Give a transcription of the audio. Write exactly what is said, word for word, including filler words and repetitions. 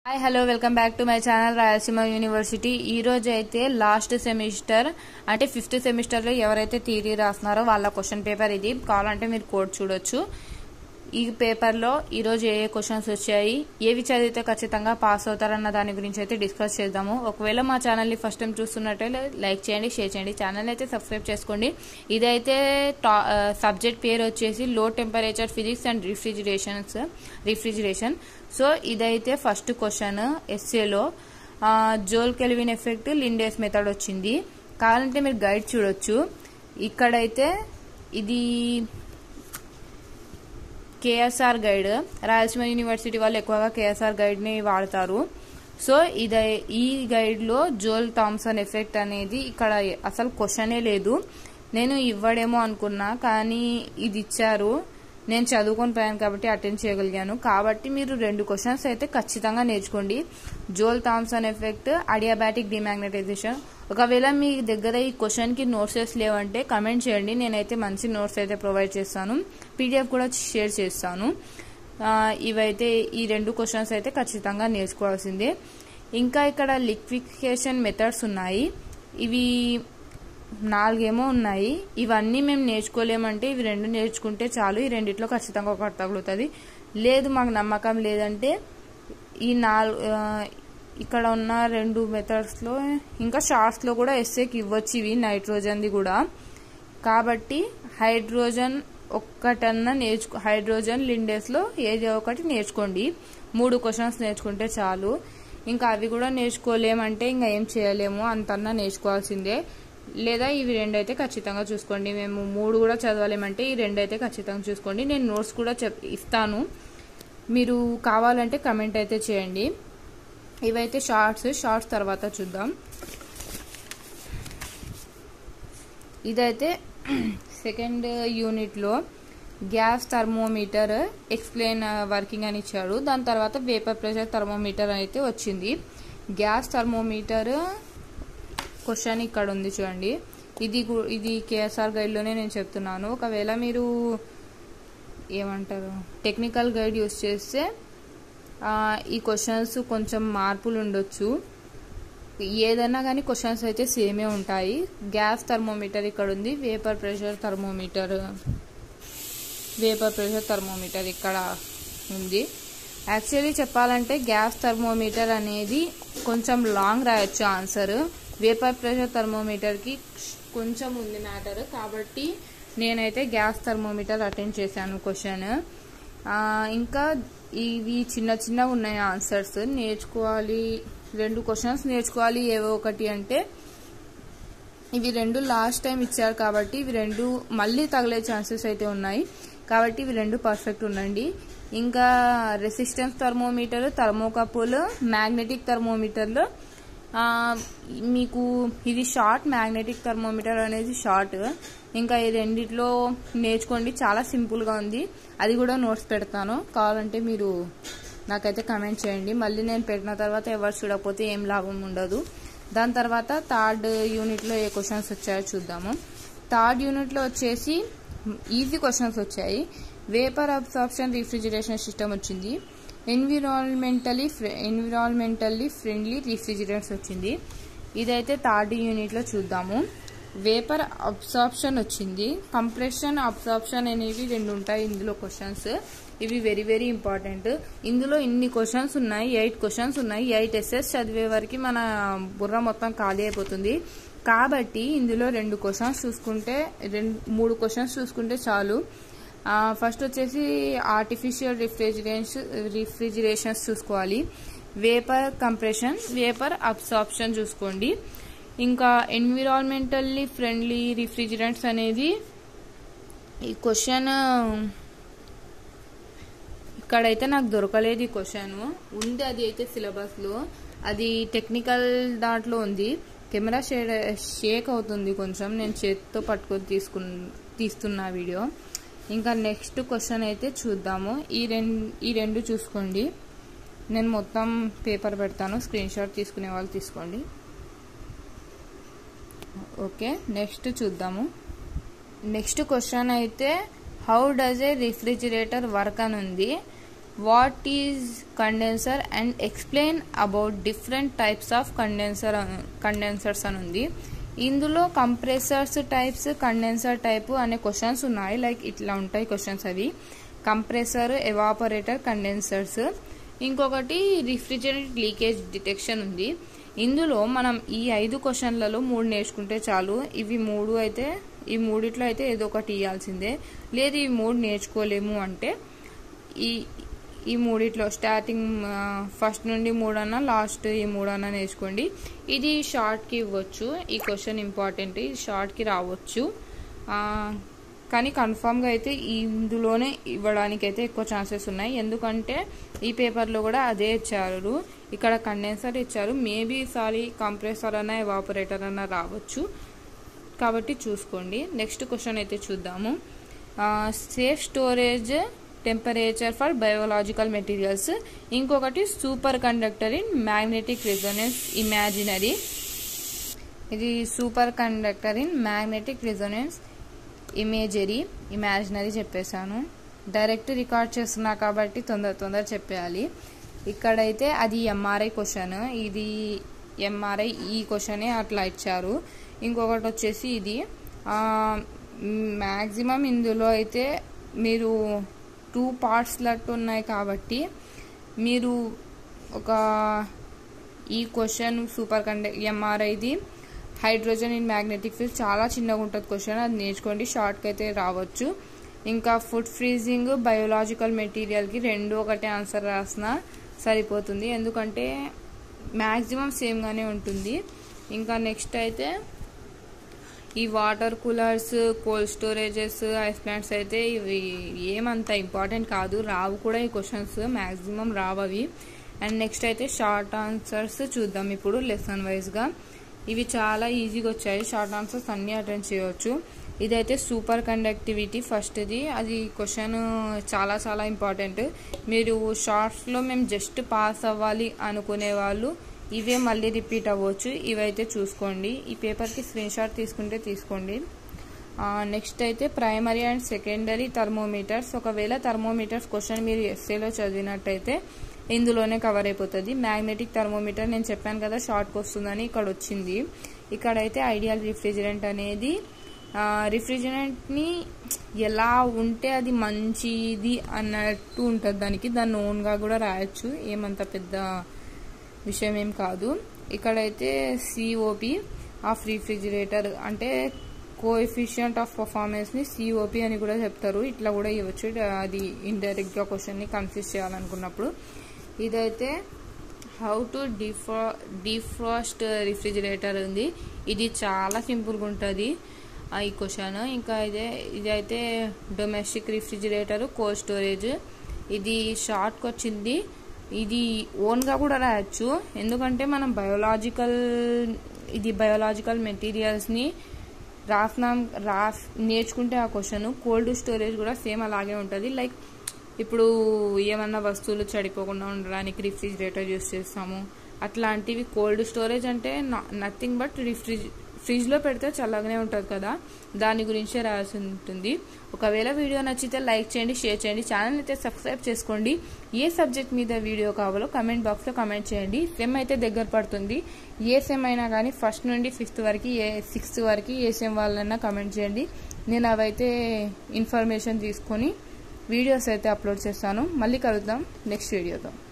Hi hello welcome back to my channel Rayalaseema university. ఈ రోజు అయితే లాస్ట్ సెమిస్టర్ అంటే ఫిఫ్త్ సెమిస్టర్ లో ఎవరైతే థియరీ రాస్తున్నారో వాళ్ళ క్వశ్చన్ పేపర్ ఇది. కావాలంటే మీరు కోడ్ చూడొచ్చు. ఈ పేపర్ లో ఈ రోజు ఏ ఏ క్వశ్చన్స్ వచ్చాయి, ఏవి చదివితే ఖచ్చితంగా పాస్ అవుతారన్న దాని గురించి అయితే డిస్కస్ చేద్దాము. ఒకవేళ మా ఛానల్ ని ఫస్ట్ టైం చూస్తున్నట్లయితే లైక్ చేయండి, షేర్ చేయండి, ఛానల్ అయితే సబ్స్క్రైబ్ చేసుకోండి. ఇదైతే సబ్జెక్ట్ పేరు వచ్చేసి లో temperature physics and refrigerations refrigeration so ఇదైతే ఫస్ట్ క్వశ్చన్ ఎస్ఏలో Joule Kelvin effect Linde's method వచ్చింది. కావాలంటే మీరు గైడ్ చూడొచ్చు. ఇక్కడైతే ఇది కేఎస్ఆర్ గైడ్, రాయలసీమ యూనివర్సిటీ వాళ్ళు ఎక్కువగా కేఎస్ఆర్ గైడ్ ని వాడతారు. సో ఇది ఈ గైడ్ లో జోల్ థామ్సన్ ఎఫెక్ట్ అనేది ఇక్కడ అసలు క్వశ్చనే లేదు. నేను ఇవ్వడేమో అనుకున్నా, కానీ ఇది ఇచ్చారు. నేను చదువుకొని పోయాను కాబట్టి అటెండ్ చేయగలిగాను. కాబట్టి మీరు రెండు క్వశ్చన్స్ అయితే ఖచ్చితంగా నేర్చుకోండి. Joule Thomson effect, adiabatic demagnetization. ఒకవేళ మీ దగ్గర ఈ క్వశ్చన్ కి నోట్సెస్ లేవంటే కమెంట్ చేయండి, నేనైతే మంచి నోట్స్ అయితే ప్రొవైడ్ చేస్తాను. పీడిఎఫ్ కూడా షేర్ చేస్తాను. ఇవైతే ఈ రెండు క్వశ్చన్స్ అయితే ఖచ్చితంగా నేర్చుకోవాల్సిందే. ఇంకా ఇక్కడ లిక్విఫికేషన్ మెథడ్స్ ఉన్నాయి. ఇవి నాలుగేమో ఉన్నాయి. ఇవన్నీ మేము నేర్చుకోలేమంటే ఇవి రెండు నేర్చుకుంటే చాలు. ఈ రెండిట్లో ఖచ్చితంగా ఒకటి తగులుతుంది. లేదు మాకు నమ్మకం లేదంటే ఈ నాలుగు ఇక్కడ ఉన్న రెండు మెథడ్స్ లో ఇంకా షార్ట్స్ లో కూడా ఎస్ఏకి ఇవ్వచ్చు ఇవి, నైట్రోజన్ది కూడా. కాబట్టి హైడ్రోజన్ ఒక్కటన్నా నేర్చుకో హైడ్రోజన్ లిండేస్ లో ఏదో ఒకటి నేర్చుకోండి. మూడు క్వశ్చన్స్ నేర్చుకుంటే చాలు. ఇంకా అవి కూడా నేర్చుకోలేమంటే ఇంకా ఏం చేయలేము, అంతన్నా నేర్చుకోవాల్సిందే. లేదా ఇవి రెండు అయితే ఖచ్చితంగా చూసుకోండి. మేము మూడు కూడా చదవలేమంటే ఈ రెండు అయితే ఖచ్చితంగా చూసుకోండి. నేను నోట్స్ కూడా చెప్ ఇస్తాను, మీరు కావాలంటే కమెంట్ అయితే చేయండి. ఇవైతే షార్ట్స్ షార్ట్స్ తర్వాత చూద్దాం. ఇదైతే సెకండ్ యూనిట్ లో గ్యాస్ థర్మోమీటర్ ఎక్స్ప్లెయిన్ వర్కింగ్ అని ఇచ్చాడు. దాని తర్వాత వేపర్ ప్రెషర్ థర్మోమీటర్ అయితే వచ్చింది. గ్యాస్ థర్మోమీటర్ క్వశ్చన్ ఇక్కడ ఉంది చూడండి. ఇది ఇది కేఎస్ఆర్ గైడ్ లోనే నేను చెప్తున్నాను. ఒకవేళ మీరు ఏమంటారు టెక్నికల్ గైడ్ యూజ్ చేస్తే ఈ క్వశ్చన్స్ కొంచెం మార్పులు ఉండొచ్చు. ఏదైనా కానీ క్వశ్చన్స్ అయితే సేమే ఉంటాయి. గ్యాస్ థర్మోమీటర్ ఇక్కడ ఉంది, vapour pressure thermometer vapour pressure thermometer ఇక్కడ ఉంది. యాక్చువల్లీ చెప్పాలంటే గ్యాస్ థర్మోమీటర్ అనేది కొంచెం లాంగ్ రాయొచ్చు ఆన్సర్. వేపర్ ప్రెషర్ థర్మోమీటర్ కి కొంచెం ఉంది మ్యాటర్. కాబట్టి నేనైతే గ్యాస్ థర్మోమీటర్ అటెండ్ చేశాను క్వశ్చన్. ఇంకా ఇవి చిన్న చిన్నగా ఉన్నాయి ఆన్సర్స్, నేర్చుకోవాలి. రెండు క్వశ్చన్స్ నేర్చుకోవాలి ఏవో ఒకటి. అంటే ఇవి రెండు లాస్ట్ టైం ఇచ్చారు కాబట్టి ఇవి రెండు మళ్ళీ తగిలే ఛాన్సెస్ అయితే ఉన్నాయి. కాబట్టి ఇవి రెండు పర్ఫెక్ట్ ఉండండి. ఇంకా రెసిస్టెన్స్ థర్మోమీటర్, థర్మోకపుల్, మ్యాగ్నెటిక్ థర్మోమీటర్లో మీకు ఇది షార్ట్, మ్యాగ్నెటిక్ థర్మోమీటర్ అనేది షార్ట్. ఇంకా ఈ రెండిట్లో నేర్చుకోండి, చాలా సింపుల్ గా ఉంది. అది కూడా నోట్స్ పెడతాను, కావాలంటే మీరు నాకైతే కమెంట్ చేయండి. మళ్ళీ నేను పెట్టిన తర్వాత ఎవరు చూడకపోతే ఏం లాభం ఉండదు. దాని తర్వాత థర్డ్ యూనిట్ లో ఏ క్వశ్చన్స్ వచ్చాయో చూద్దాము. థర్డ్ యూనిట్ లో వచ్చేసి ఈజీ క్వశ్చన్స్ వచ్చాయి. వేపర్ అబ్సార్ప్షన్ రిఫ్రిజిరేషన్ సిస్టమ్ వచ్చింది. ఎన్విరాన్మెంటలీ ఎన్విరాన్మెంటల్లీ ఫ్రెండ్లీ రిఫ్రిజిరెంట్స్ వచ్చింది. ఇదైతే థర్డ్ యూనిట్ లో చూద్దాము. వేపర్ అబ్సార్ప్షన్ వచ్చింది. కంప్రెషన్, అబ్సార్ప్షన్ అనేవి రెండు ఉంటాయి ఇందులో క్వశ్చన్స్. ఇవి వెరీ వెరీ ఇంపార్టెంట్. ఇందులో ఇన్ని క్వశ్చన్స్ ఉన్నాయి, ఎయిట్ క్వశ్చన్స్ ఉన్నాయి. ఎయిట్ ఎస్ఎస్ చదివే వరకు మన బుర్ర మొత్తం ఖాళీ అయిపోతుంది. కాబట్టి ఇందులో రెండు క్వశ్చన్స్ చూసుకుంటే రెండు మూడు క్వశ్చన్స్ చూసుకుంటే చాలు. ఫస్ట్ వచ్చేసి ఆర్టిఫిషియల్ రిఫ్రిజిరేషన్ రిఫ్రిజిరేషన్స్ చూసుకోవాలి. వేపర్ కంప్రెషన్, వేపర్ అబ్సార్ప్షన్ చూసుకోండి. ఇంకా ఎన్విరాన్మెంటల్లీ ఫ్రెండ్లీ రిఫ్రిజిరెంట్స్ అనేది ఈ క్వశ్చన్ ఇక్కడైతే నాకు దొరకలేదు. ఈ క్వశ్చన్ ఉంది, అది అయితే సిలబస్ లో, అది టెక్నికల్ దాంట్లో ఉంది. కెమెరా షేడ్ షేక్ అవుతుంది కొంచెం, నేను చేతితో పట్టుకొని తీసుకు తీస్తున్నా వీడియో. ఇంకా నెక్స్ట్ క్వశ్చన్ అయితే చూద్దాము. ఈ రెండు ఈ రెండు చూసుకోండి. నేను మొత్తం పేపర్ పెడతాను, స్క్రీన్ షాట్ తీసుకునే వాళ్ళు తీసుకోండి. ఓకే, నెక్స్ట్ చూద్దాము. నెక్స్ట్ క్వశ్చన్ అయితే how does a refrigerator work అని ఉంది. What is condenser and explain about different types of condenser condensers అని ఉంది. ఇందులో కంప్రెసర్స్ టైప్స్, కండెన్సర్ టైప్ అనే క్వశ్చన్స్ ఉన్నాయి. లైక్ ఇట్లా ఉంటాయి క్వశ్చన్స్. అవి కంప్రెసర్, ఎవాపరేటర్, కండెన్సర్స్. ఇంకొకటి రిఫ్రిజిరెంట్ లీకేజ్ డిటెక్షన్ ఉంది. ఇందులో మనం ఈ ఐదు క్వశ్చన్లలో మూడు నేర్చుకుంటే చాలు. ఇవి మూడు అయితే ఈ మూడిట్లో అయితే ఏదో ఒకటి ఇవ్వాల్సిందే. లేదు ఈ మూడు నేర్చుకోలేము అంటే ఈ ఈ మూడిట్లో స్టార్టింగ్ ఫస్ట్ నుండి మూడన్నా లాస్ట్ ఈ మూడన్నా నేర్చుకోండి. ఇది షార్ట్కి ఇవ్వచ్చు. ఈ క్వశ్చన్ ఇంపార్టెంట్, ఇది షార్ట్కి రావచ్చు. కానీ కన్ఫామ్గా అయితే ఇందులోనే ఇవ్వడానికి అయితే ఎక్కువ ఛాన్సెస్ ఉన్నాయి. ఎందుకంటే ఈ పేపర్లో కూడా అదే ఇచ్చారు. ఇక్కడ కండెన్సర్ ఇచ్చారు. మేబీ ఈసారి కంప్రెసర్ అన్న ఎవాపరేటర్ అన్న రావచ్చు. కాబట్టి చూసుకోండి. నెక్స్ట్ క్వశ్చన్ అయితే చూద్దాము. Safe storage temperature for biological materials. ఇంకొకటి superconductor in magnetic resonance imaginary. ఇది superconductor in magnetic resonance imagery imaginary చెప్పేశాను. డైరెక్ట్ రికార్డ్ చేస్తున్నా కాబట్టి తొందర తొందర చెప్పేయాలి. ఇక్కడైతే అది ఎంఆర్ఐ క్వశ్చన్. ఇది ఎంఆర్ఐ ఈ క్వశ్చనే అట్లా ఇచ్చారు. ఇంకొకటి వచ్చేసి ఇది మ్యాక్సిమం ఇందులో అయితే మీరు టూ పార్ట్స్ లట్టు ఉన్నాయి కాబట్టి మీరు ఒక ఈ క్వశ్చన్ సూపర్ కండక్ట్ ఎంఆర్ఐది హైడ్రోజన్ ఇన్ మ్యాగ్నెటిక్ ఫీల్డ్ చాలా చిన్నగా ఉంటుంది క్వశ్చన్. అది నేర్చుకోండి, షార్ట్కి అయితే రావచ్చు. ఇంకా ఫుడ్ ఫ్రీజింగ్, బయోలాజికల్ మెటీరియల్కి రెండు ఒకటే ఆన్సర్ రాసినా సరిపోతుంది. ఎందుకంటే మ్యాక్సిమం సేమ్గానే ఉంటుంది. ఇంకా నెక్స్ట్ అయితే ఈ water coolers, cold storages, ice plants అయితే ఇవి ఏమంత ఇంపార్టెంట్ కాదు, రావు కూడా ఈ క్వశ్చన్స్, మ్యాక్సిమం రావు అవి. అండ్ నెక్స్ట్ అయితే షార్ట్ ఆన్సర్స్ చూద్దాం ఇప్పుడు లెసన్ వైజ్గా. ఇవి చాలా ఈజీగా వచ్చాయి. షార్ట్ ఆన్సర్స్ అన్నీ అటెండ్ చేయవచ్చు. ఇదైతే సూపర్ కండక్టివిటీ ఫస్ట్ది. అది క్వశ్చన్ చాలా చాలా ఇంపార్టెంట్. మీరు షార్ట్స్లో మేము జస్ట్ పాస్ అవ్వాలి అనుకునే వాళ్ళు ఇవే మళ్ళీ రిపీట్ అవ్వచ్చు. ఇవైతే చూసుకోండి. ఈ పేపర్కి స్క్రీన్ షాట్ తీసుకుంటే తీసుకోండి. నెక్స్ట్ అయితే ప్రైమరీ అండ్ సెకండరీ థర్మోమీటర్స్. ఒకవేళ థర్మోమీటర్స్ క్వశ్చన్ మీరు ఎస్ఏలో చదివినట్టయితే ఇందులోనే కవర్ అయిపోతుంది. మ్యాగ్నెటిక్ థర్మోమీటర్ నేను చెప్పాను కదా షార్ట్కి వస్తుందని, ఇక్కడ వచ్చింది. ఇక్కడైతే ఐడియల్ రిఫ్రిజిరెంట్ అనేది రిఫ్రిజిరెంట్ని ఎలా ఉంటే అది మంచిది అన్నట్టు ఉంటుంది దానికి. దాన్ని ఓన్గా కూడా రాయొచ్చు, ఏమంత పెద్ద విషయం ఏం కాదు. ఇక్కడైతే సిఓపి ఆఫ్ రిఫ్రిజిరేటర్ అంటే కోఎఫిషియంట్ ఆఫ్ పర్ఫార్మెన్స్ని సిఓపి అని కూడా చెప్తారు. ఇట్లా కూడా ఇవ్వచ్చు. అది ఇండైరెక్ట్గా క్వశ్చన్ని కన్ఫ్యూజ్ చేయాలనుకున్నప్పుడు. ఇదైతే హౌ టు డిఫా డిఫ్రాస్ట్ రిఫ్రిజిరేటర్ ఉంది. ఇది చాలా సింపుల్గా ఉంటుంది ఈ క్వశ్చన్. ఇంకా ఇదే ఇదైతే డొమెస్టిక్ రిఫ్రిజిరేటర్, కోల్డ్ స్టోరేజ్. ఇది షార్ట్కి వచ్చింది. ఇది ఓన్గా కూడా రాయొచ్చు. ఎందుకంటే మనం బయోలాజికల్ ఇది బయోలాజికల్ మెటీరియల్స్ని రాసినాం రా నేర్చుకుంటే ఆ క్వశ్చన్. కోల్డ్ స్టోరేజ్ కూడా సేమ్ అలాగే ఉంటుంది. లైక్ ఇప్పుడు ఏమన్నా వస్తువులు చెడిపోకుండా ఉండడానికి రిఫ్రిజిరేటర్ యూస్ చేస్తాము. అట్లాంటివి కోల్డ్ స్టోరేజ్ అంటే నథింగ్ బట్ రిఫ్రిజ్ ఫ్రిడ్జ్లో పెడితే చల్లగానే ఉంటుంది కదా, దాని గురించే రాసి ఉంటుంది. ఒకవేళ వీడియో నచ్చితే లైక్ చేయండి, షేర్ చేయండి, ఛానల్ అయితే సబ్స్క్రైబ్ చేసుకోండి. ఏ సబ్జెక్ట్ మీద వీడియో కావాలో కమెంట్ బాక్స్లో కమెంట్ చేయండి. సెమ్ అయితే దగ్గర పడుతుంది. ఏ సెమ్ అయినా కానీ ఫస్ట్ నుండి ఫిఫ్త్ వరకు ఏ సిక్స్త్ వరకు ఏ సెమ్ వాళ్ళైనా కమెంట్ చేయండి. నేను అవైతే ఇన్ఫర్మేషన్ తీసుకొని వీడియోస్ అయితే అప్లోడ్ చేస్తాను. మళ్ళీ కలుద్దాం నెక్స్ట్ వీడియోతో.